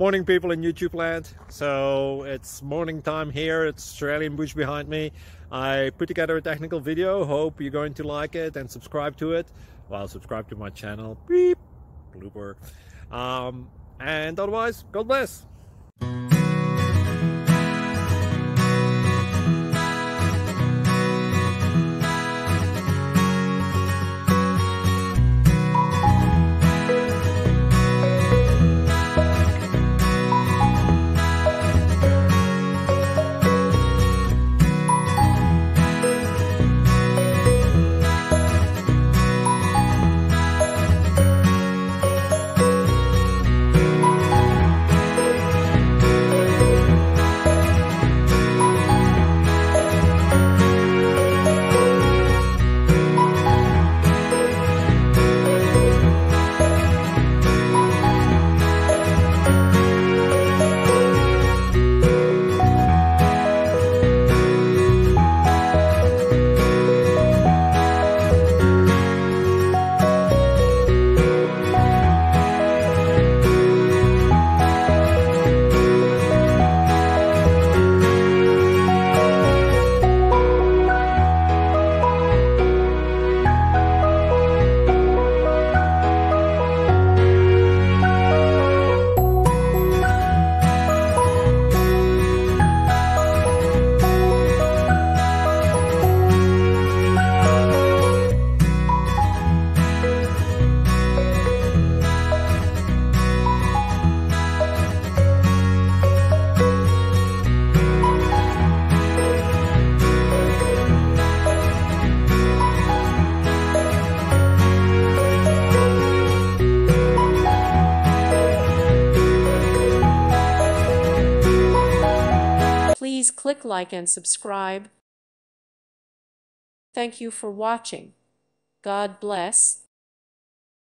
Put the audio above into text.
Morning, people in YouTube land. So it's morning time here. It's Australian bush behind me. I put together a technical video. Hope you're going to like it and subscribe to it. Well, subscribe to my channel. Beep. Blooper. And otherwise, God bless. Please click like and subscribe. Thank you for watching. God bless.